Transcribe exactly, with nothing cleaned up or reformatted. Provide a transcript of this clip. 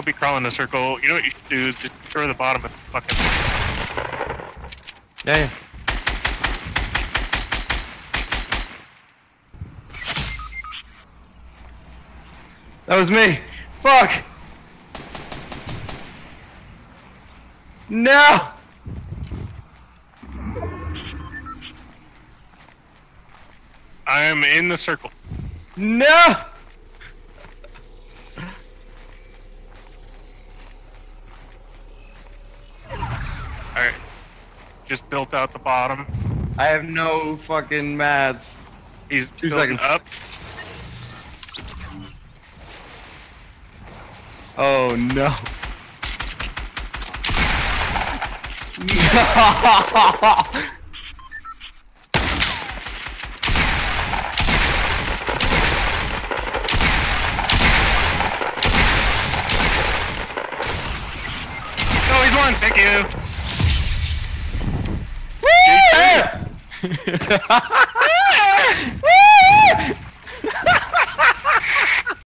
I'll be crawling the circle. You know what you should do is just destroy the bottom of the fucking... Yeah, yeah. That was me! Fuck! No! I am in the circle. No! Alright. Just built out the bottom. I have no fucking mats. He's Two building seconds. up. Oh no. No, he's won. Thank you. Woo!